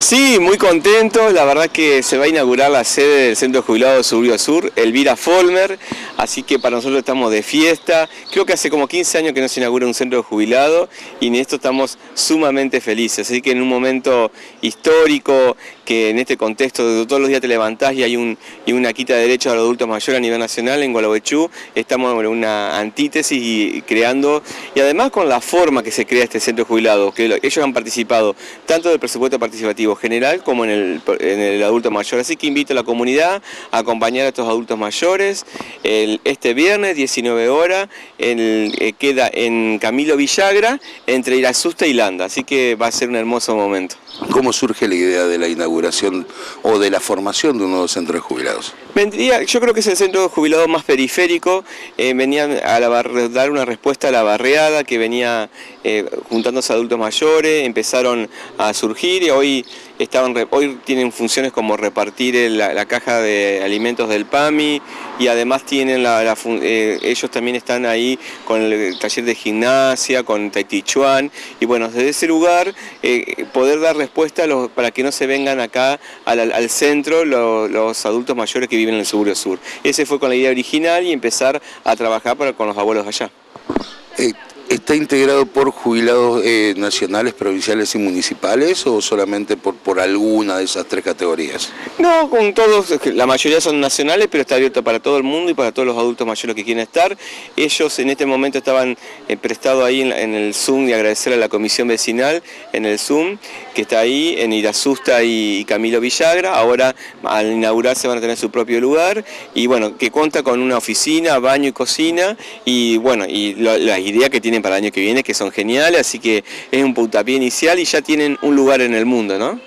Sí, muy contentos. La verdad que se va a inaugurar la sede del Centro de Jubilados de Suburbia Sur, Elvira Folmer, así que para nosotros estamos de fiesta. Creo que hace como 15 años que no se inaugura un centro de jubilados y en esto estamos sumamente felices. Así que en un momento histórico, que en este contexto de todos los días te levantás y hay una quita de derechos a los adultos mayores a nivel nacional en Gualeguaychú, estamos en una antítesis y creando, y además con la forma que se crea este centro de jubilados, que ellos han participado tanto del presupuesto participativo general como en el adulto mayor. Así que invito a la comunidad a acompañar a estos adultos mayores este viernes, 19 horas, queda en Camilo Villagra, entre Irasusta y Landa, así que va a ser un hermoso momento. ¿Cómo surge la idea de la inauguración o de la formación de un nuevo centro de jubilados? Yo creo que es el centro de jubilados más periférico, venían a dar una respuesta a la barriada que venía juntándose adultos mayores, empezaron a surgir y hoy tienen funciones como repartir la caja de alimentos del PAMI y además tienen ellos también están ahí con el taller de gimnasia, con Tai Chi Chuan, y bueno, desde ese lugar poder dar respuesta para que no se vengan acá al centro los adultos mayores que viven en el Suburbio Sur. Ese fue con la idea original y empezar a trabajar con los abuelos allá. ¿Está integrado por jubilados nacionales, provinciales y municipales o solamente por alguna de esas tres categorías? No, con todos, la mayoría son nacionales, pero está abierto para todo el mundo y para todos los adultos mayores que quieren estar. Ellos en este momento estaban prestados ahí en el Zoom, y agradecer a la comisión vecinal en el Zoom, que está ahí en Irasusta y Camilo Villagra. Ahora al inaugurarse van a tener su propio lugar y bueno, que cuenta con una oficina, baño y cocina y bueno, y las ideas que tienen para el año que viene que son geniales, así que es un puntapié inicial y ya tienen un lugar en el mundo, ¿no?